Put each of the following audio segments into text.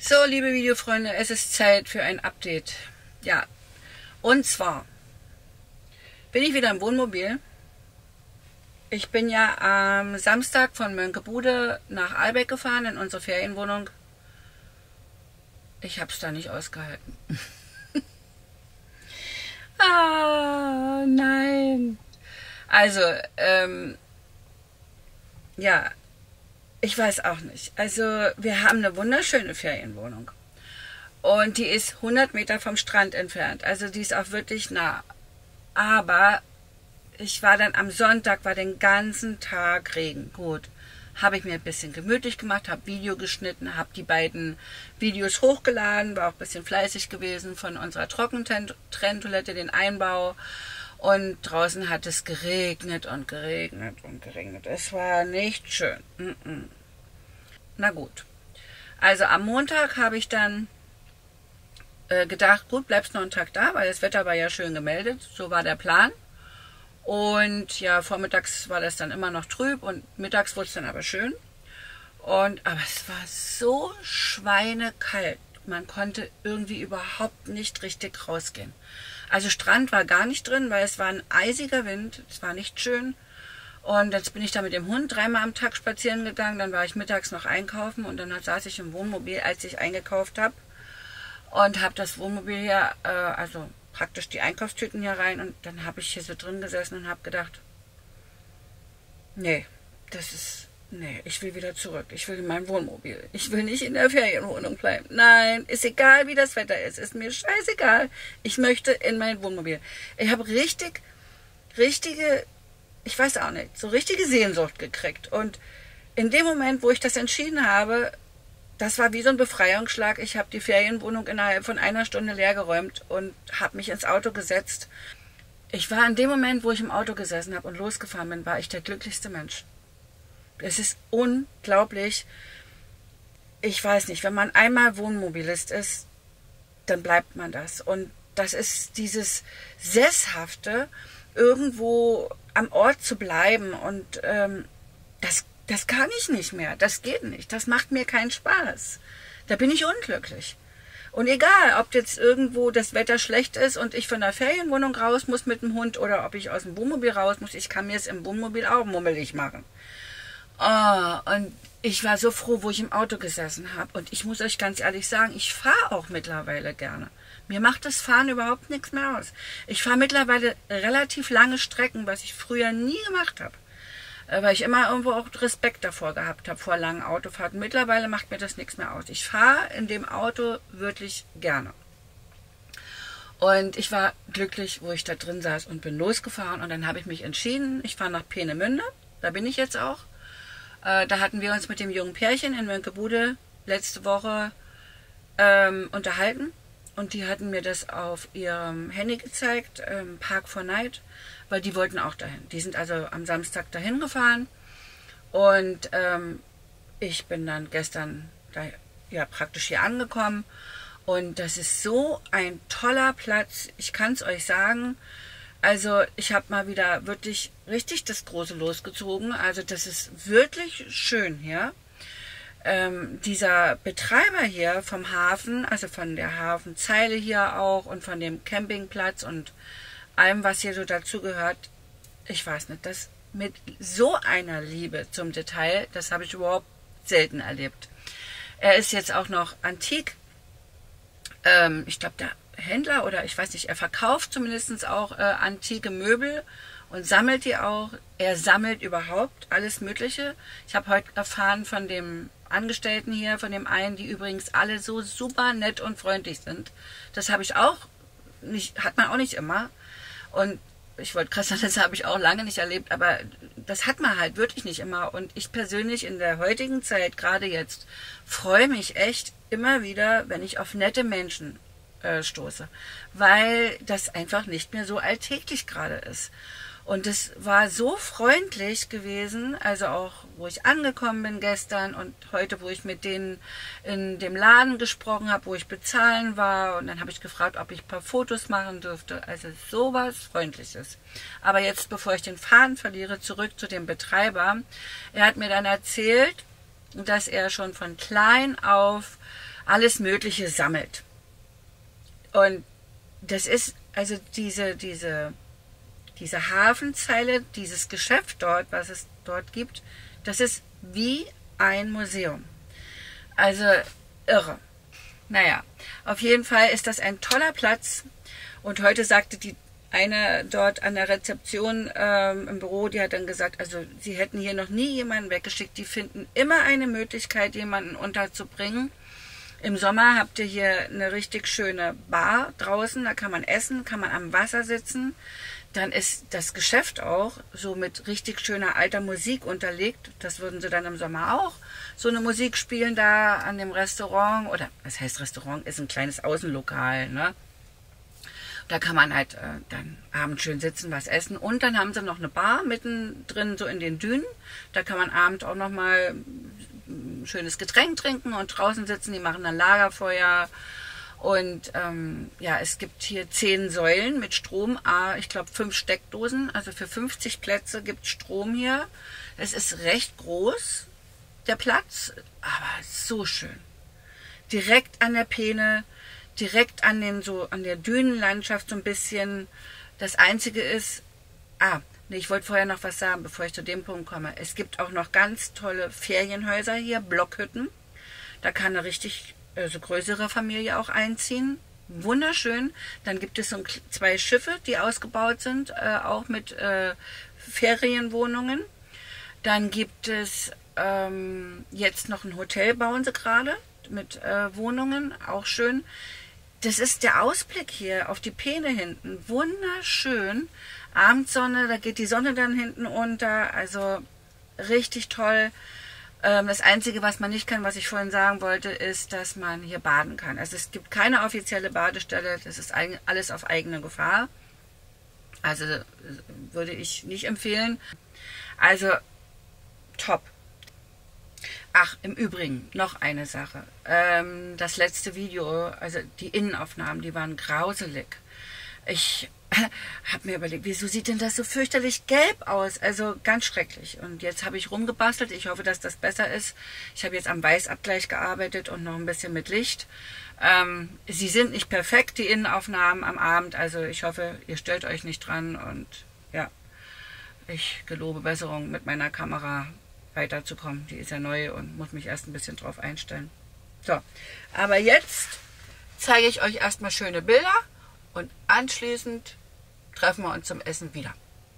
So, liebe Videofreunde, es ist Zeit für ein Update. Ja, und zwar bin ich wieder im Wohnmobil. Ich bin ja am Samstag von Mönckebude nach Ahlbeck gefahren in unsere Ferienwohnung. Ich habe es da nicht ausgehalten. Ah, nein. Also, ja, ich weiß auch nicht. Also, wir haben eine wunderschöne Ferienwohnung. Und die ist 100 Meter vom Strand entfernt. Also, die ist auch wirklich nah. Aber ich war dann am Sonntag, war den ganzen Tag Regen. Gut, habe ich mir ein bisschen gemütlich gemacht, habe Video geschnitten, habe die beiden Videos hochgeladen, war auch ein bisschen fleißig gewesen von unserer Trockentrenntoilette, den Einbau. Und draußen hat es geregnet und geregnet und geregnet. Es war nicht schön. Na gut. Also am Montag habe ich dann gedacht, gut, bleibst noch einen Tag da, weil das Wetter war ja schön gemeldet. So war der Plan. Und ja, vormittags war das dann immer noch trüb und mittags wurde es dann aber schön. Aber es war so schweinekalt. Man konnte irgendwie überhaupt nicht richtig rausgehen. Also Strand war gar nicht drin, weil es war ein eisiger Wind. Es war nicht schön. Und jetzt bin ich da mit dem Hund 3-mal am Tag spazieren gegangen. Dann war ich mittags noch einkaufen und dann saß ich im Wohnmobil, als ich eingekauft habe. Und habe das Wohnmobil hier, also praktisch die Einkaufstüten hier rein. Und dann habe ich hier so drin gesessen und habe gedacht, nee, ich will wieder zurück. Ich will in mein Wohnmobil. Ich will nicht in der Ferienwohnung bleiben. Nein, ist egal, wie das Wetter ist. Ist mir scheißegal. Ich möchte in mein Wohnmobil. Ich habe richtige, ich weiß auch nicht, so richtige Sehnsucht gekriegt. Und in dem Moment, wo ich das entschieden habe, das war wie so ein Befreiungsschlag. Ich habe die Ferienwohnung innerhalb von einer Stunde leer geräumt und habe mich ins Auto gesetzt. Ich war in dem Moment, wo ich im Auto gesessen habe und losgefahren bin, war ich der glücklichste Mensch. Es ist unglaublich. Ich weiß nicht, wenn man einmal Wohnmobilist ist, dann bleibt man das. Und das ist dieses Sesshafte, irgendwo am Ort zu bleiben. Und das kann ich nicht mehr. Das geht nicht. Das macht mir keinen Spaß. Da bin ich unglücklich. Und egal, ob jetzt irgendwo das Wetter schlecht ist und ich von der Ferienwohnung raus muss mit dem Hund oder ob ich aus dem Wohnmobil raus muss, ich kann mir es im Wohnmobil auch mummelig machen. Oh, und ich war so froh, wo ich im Auto gesessen habe. Und ich muss euch ganz ehrlich sagen, ich fahre auch mittlerweile gerne. Mir macht das Fahren überhaupt nichts mehr aus. Ich fahre mittlerweile relativ lange Strecken, was ich früher nie gemacht habe. Weil ich immer irgendwo auch Respekt davor gehabt habe, vor langen Autofahrten. Mittlerweile macht mir das nichts mehr aus. Ich fahre in dem Auto wirklich gerne. Und ich war glücklich, wo ich da drin saß und bin losgefahren. Und dann habe ich mich entschieden, ich fahre nach Peenemünde. Da bin ich jetzt auch. Da hatten wir uns mit dem jungen Pärchen in Mönckebude letzte Woche unterhalten. Und die hatten mir das auf ihrem Handy gezeigt, Park for Night, weil die wollten auch dahin. Die sind also am Samstag dahin gefahren. Und ich bin dann gestern da, ja, praktisch hier angekommen. Und das ist so ein toller Platz. Ich kann es euch sagen. Also ich habe mal wieder wirklich richtig das Große losgezogen. Also das ist wirklich schön hier. Dieser Betreiber hier vom Hafen, also von der Hafenzeile hier auch und von dem Campingplatz und allem, was hier so dazu gehört, ich weiß nicht, das mit so einer Liebe zum Detail, das habe ich überhaupt selten erlebt. Er ist jetzt auch noch antik. Ich glaube, der Händler oder ich weiß nicht, er verkauft zumindest auch antike Möbel und sammelt die auch. Er sammelt überhaupt alles Mögliche. Ich habe heute erfahren von dem Angestellten hier, von dem einen, die übrigens alle so super nett und freundlich sind. Das habe ich auch nicht, hat man auch nicht immer. Und ich wollte gerade sagen, das habe ich auch lange nicht erlebt, aber das hat man halt wirklich nicht immer. Und ich persönlich in der heutigen Zeit, gerade jetzt, freue mich echt immer wieder, wenn ich auf nette Menschen stoße, weil das einfach nicht mehr so alltäglich gerade ist. Und es war so freundlich gewesen, also auch, wo ich angekommen bin gestern und heute, wo ich mit denen in dem Laden gesprochen habe, wo ich bezahlen war. Und dann habe ich gefragt, ob ich ein paar Fotos machen dürfte. Also sowas Freundliches. Aber jetzt, bevor ich den Faden verliere, zurück zu dem Betreiber. Er hat mir dann erzählt, dass er schon von klein auf alles Mögliche sammelt. Und das ist, also diese Hafenzeile, dieses Geschäft dort, was es dort gibt, das ist wie ein Museum. Also irre. Naja, auf jeden Fall ist das ein toller Platz. Und heute sagte die eine dort an der Rezeption im Büro, die hat dann gesagt, also sie hätten hier noch nie jemanden weggeschickt. Die finden immer eine Möglichkeit, jemanden unterzubringen. Im Sommer habt ihr hier eine richtig schöne Bar draußen, da kann man essen, kann man am Wasser sitzen. Dann ist das Geschäft auch so mit richtig schöner alter Musik unterlegt. Das würden sie dann im Sommer auch. So eine Musik spielen da an dem Restaurant. Oder was heißt Restaurant? Ist ein kleines Außenlokal. Ne? Da kann man halt dann abends schön sitzen, was essen. Und dann haben sie noch eine Bar mittendrin, so in den Dünen. Da kann man abends auch nochmal ein schönes Getränk trinken und draußen sitzen. Die machen dann Lagerfeuer. Und ja, es gibt hier 10 Säulen mit Strom, ich glaube 5 Steckdosen, also für 50 Plätze gibt es Strom hier. Es ist recht groß, der Platz, aber so schön. Direkt an der Peene, direkt an der Dünenlandschaft so ein bisschen. Das Einzige ist, ich wollte vorher noch was sagen, bevor ich zu dem Punkt komme. Es gibt auch noch ganz tolle Ferienhäuser hier, Blockhütten. Da kann eine richtig größere Familie auch einziehen. Wunderschön. Dann gibt es so 2 Schiffe, die ausgebaut sind, auch mit Ferienwohnungen. Dann gibt es jetzt noch ein Hotel, bauen sie gerade, mit Wohnungen, auch schön. Das ist der Ausblick hier auf die Peene hinten. Wunderschön. Abendsonne, da geht die Sonne dann hinten unter. Also richtig toll. Das Einzige, was man nicht kann, was ich vorhin sagen wollte, ist, dass man hier baden kann. Also es gibt keine offizielle Badestelle, das ist alles auf eigene Gefahr. Also würde ich nicht empfehlen. Also top. Ach, im Übrigen, noch eine Sache. Das letzte Video, also die Innenaufnahmen, die waren grauselig. Ich habe mir überlegt, wieso sieht denn das so fürchterlich gelb aus? Also ganz schrecklich. Und jetzt habe ich rumgebastelt. Ich hoffe, dass das besser ist. Ich habe jetzt am Weißabgleich gearbeitet und noch ein bisschen mit Licht. Sie sind nicht perfekt, die Innenaufnahmen am Abend. Also ich hoffe, ihr stellt euch nicht dran. Und ja, ich gelobe Besserung, mit meiner Kamera weiterzukommen. Die ist ja neu und muss mich erst ein bisschen drauf einstellen. So, aber jetzt zeige ich euch erstmal schöne Bilder. Und anschließend treffen wir uns zum Essen wieder.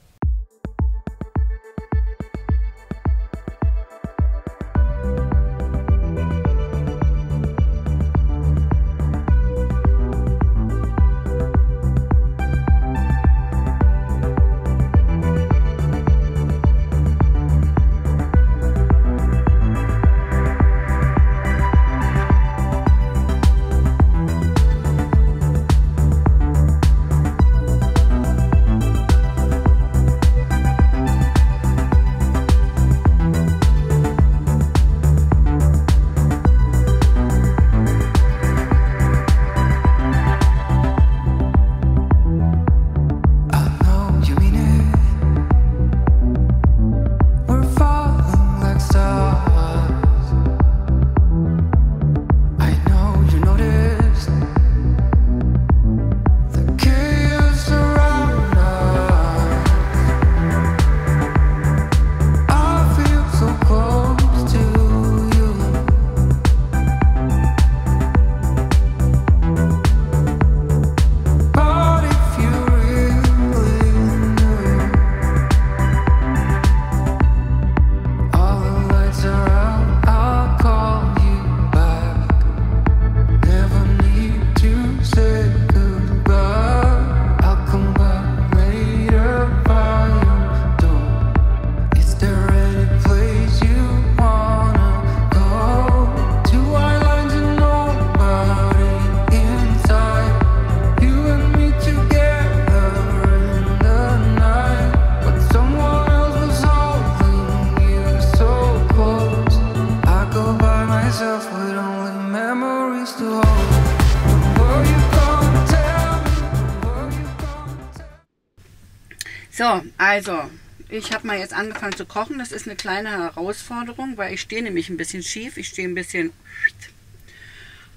So, also, ich habe mal jetzt angefangen zu kochen. Das ist eine kleine Herausforderung, weil ich stehe nämlich ein bisschen schief. Ich stehe ein bisschen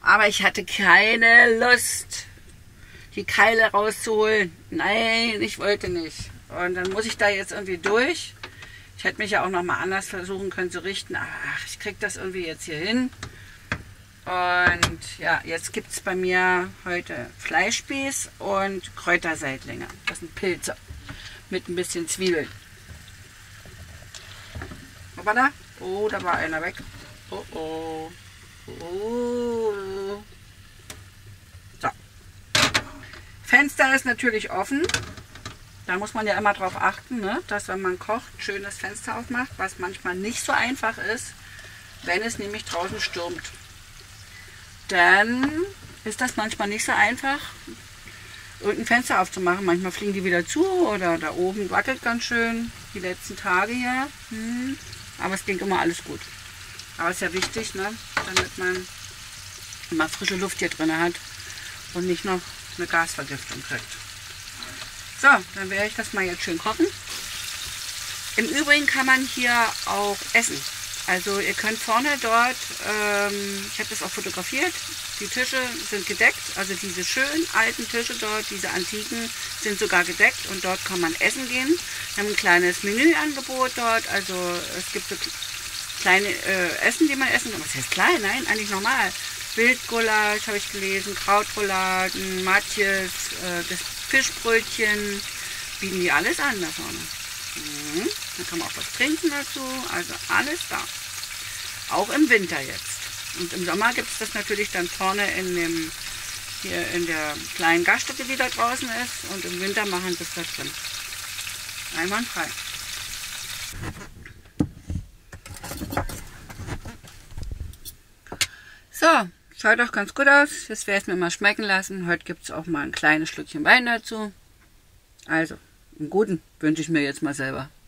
Aber ich hatte keine Lust, die Keile rauszuholen. Nein, ich wollte nicht. Und dann muss ich da jetzt irgendwie durch. Ich hätte mich ja auch nochmal anders versuchen können zu richten. Ach, ich kriege das irgendwie jetzt hier hin. Und ja, jetzt gibt es bei mir heute Fleischspieß und Kräuterseitlinge. Das sind Pilze mit ein bisschen Zwiebeln. Hoppala. Oh, da war einer weg. Oh, oh. Oh. So. Fenster ist natürlich offen. Da muss man ja immer drauf achten, ne? Dass wenn man kocht, schön das Fenster aufmacht, was manchmal nicht so einfach ist, wenn es nämlich draußen stürmt. Dann ist das manchmal nicht so einfach, irgendein Fenster aufzumachen. Manchmal fliegen die wieder zu oder da oben wackelt ganz schön, die letzten Tage hier. Aber es ging immer alles gut. Aber es ist ja wichtig, ne? Damit man immer frische Luft hier drin hat und nicht noch eine Gasvergiftung kriegt. So, dann werde ich das mal jetzt schön kochen. Im Übrigen kann man hier auch essen. Also ihr könnt vorne dort, ich habe das auch fotografiert, die Tische sind gedeckt, also diese schönen alten Tische dort, diese antiken, sind sogar gedeckt und dort kann man essen gehen. Wir haben ein kleines Menüangebot dort, also es gibt so kleine Essen, die man essen kann. Was heißt klein? Nein, eigentlich normal. Wildgulasch habe ich gelesen, Krautrouladen, Matjes, das Fischbrötchen, bieten die alles an da vorne. Dann kann man auch was trinken dazu, also alles da. Auch im Winter jetzt. Und im Sommer gibt es das natürlich dann vorne hier in der kleinen Gaststätte, die da draußen ist. Und im Winter machen sie es da drin. Einwandfrei. So, schaut doch ganz gut aus. Das werde ich mir mal schmecken lassen. Heute gibt es auch mal ein kleines Schlückchen Wein dazu. Also, einen guten wünsche ich mir jetzt mal selber.